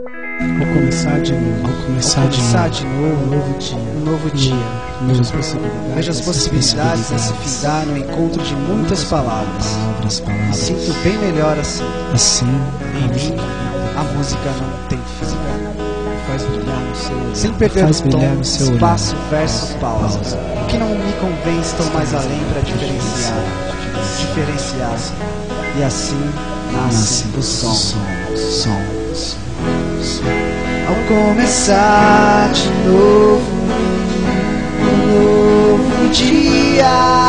Vou começar de novo. Um novo dia. Vejo as possibilidades a se findar no encontro de muitas palavras. Me sinto bem melhor assim. Em mim, a música não tem fim. Faz brilhar no seu olhar. Sem perder o tom, espaço, verso, pausa. O que não me convém estou mais além para diferenciar. E assim nasce o som. Ao começar de novo, um novo dia.